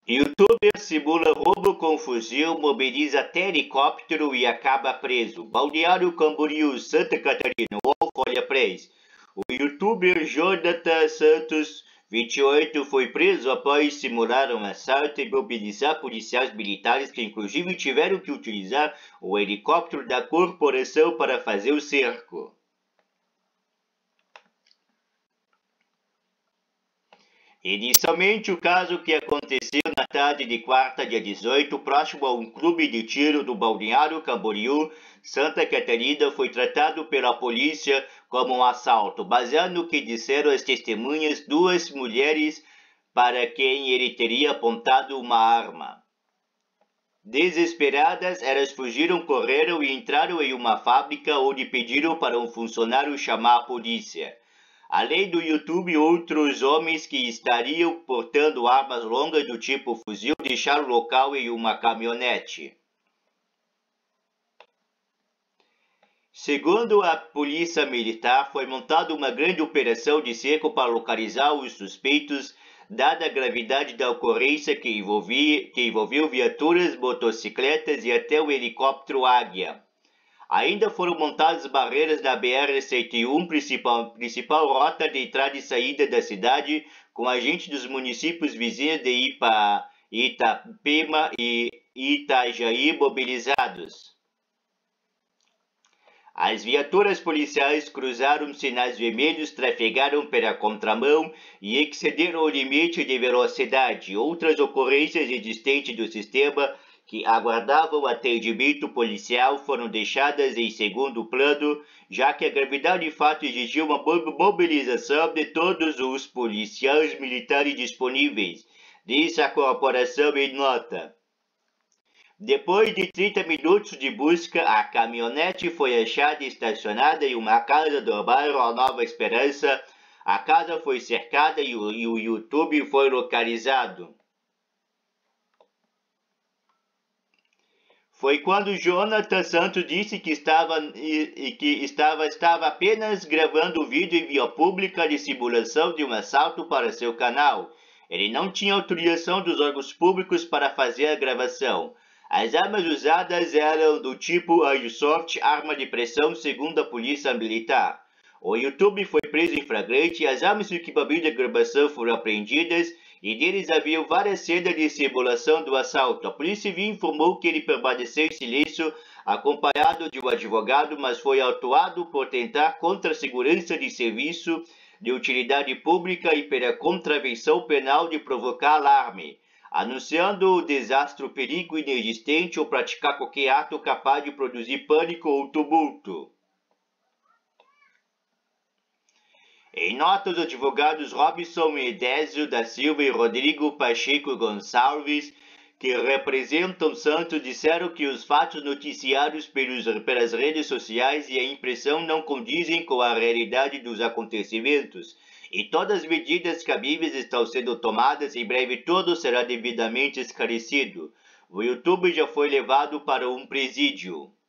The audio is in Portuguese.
Youtuber simula roubo com fuzil, mobiliza até helicóptero e acaba preso. Balneário Camboriú, Santa Catarina, UOL Folha Press. O youtuber Jonathan Santos, 28, foi preso após simular um assalto e mobilizar policiais militares que inclusive tiveram que utilizar o helicóptero da corporação para fazer o cerco. Inicialmente, o caso que aconteceu na tarde de quarta, dia 18, próximo a um clube de tiro do Balneário Camboriú, Santa Catarina, foi tratado pela polícia como um assalto, baseado no que disseram as testemunhas, duas mulheres para quem ele teria apontado uma arma. Desesperadas, elas fugiram, correram e entraram em uma fábrica onde pediram para um funcionário chamar a polícia. Além do YouTube, outros homens que estariam portando armas longas do tipo fuzil deixaram o local em uma caminhonete. Segundo a polícia militar, foi montada uma grande operação de cerco para localizar os suspeitos, dada a gravidade da ocorrência que envolveu viaturas, motocicletas e até o helicóptero Águia. Ainda foram montadas barreiras na BR-101, principal rota de entrada e saída da cidade, com agentes dos municípios vizinhos de Itapema e Itajaí mobilizados. As viaturas policiais cruzaram sinais vermelhos, trafegaram pela contramão e excederam o limite de velocidade. Outras ocorrências existentes do sistema que aguardavam atendimento policial foram deixadas em segundo plano, já que a gravidade do fato exigiu uma mobilização de todos os policiais militares disponíveis, disse a corporação em nota. Depois de 30 minutos de busca, a caminhonete foi achada estacionada em uma casa do bairro Nova Esperança. A casa foi cercada e o YouTube foi localizado. Foi quando Jonathan Santos disse que estava apenas gravando o vídeo em via pública de simulação de um assalto para seu canal. Ele não tinha autorização dos órgãos públicos para fazer a gravação. As armas usadas eram do tipo Airsoft, arma de pressão, segundo a polícia militar. O YouTube foi preso em flagrante e as armas e equipamento de gravação foram apreendidas e deles havia várias cenas de simulação do assalto. A polícia civil informou que ele permaneceu em silêncio, acompanhado de um advogado, mas foi autuado por tentar contra a segurança de serviço de utilidade pública e pela contravenção penal de provocar alarme, anunciando o desastre, o perigo inexistente ou praticar qualquer ato capaz de produzir pânico ou tumulto. Em nota, os advogados Robson Edésio da Silva e Rodrigo Pacheco Gonçalves, que representam Santos, disseram que os fatos noticiados pelas redes sociais e a impressão não condizem com a realidade dos acontecimentos, e todas as medidas cabíveis estão sendo tomadas. Em breve tudo será devidamente esclarecido. O YouTube já foi levado para um presídio.